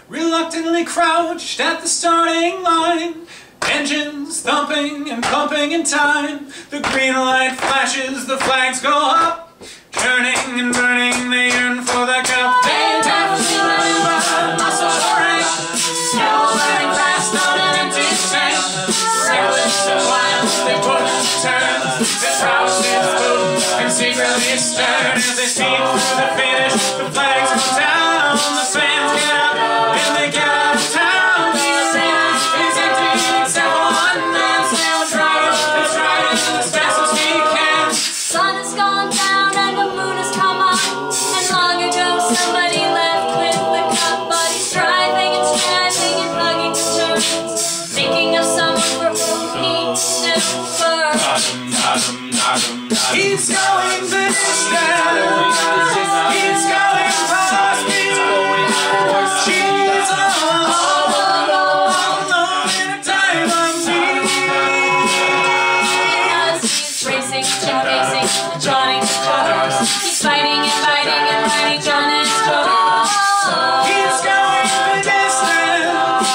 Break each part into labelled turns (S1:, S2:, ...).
S1: reluctantly crouched at the starting line. Engines thumping and pumping in time. The green light flashes, the flags go up. Churning and burning, they yearn for the cup. They tap muscle orange, snow letting fast on an empty tank. Reckless and wild, they push and turn. Their houses boom and secretly stern. As they speed through the finish, the flags go down. The fans get up and they get out of town. The arena is empty except for one man still driving. It's riding as fast as he can.
S2: Sun has gone down and the moon has come up. And long ago somebody left with the cup. But he's driving and striving and hugging the turns, thinking of someone for whom he knew first.
S1: He's going the distance. He's going past me. She's alone in a time of need.
S2: As he's racing, chasing, drawing the cars, he's fighting and fighting and fighting John and Paul.
S1: He's going the distance.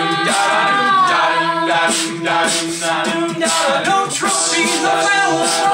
S1: No trophies, no medals.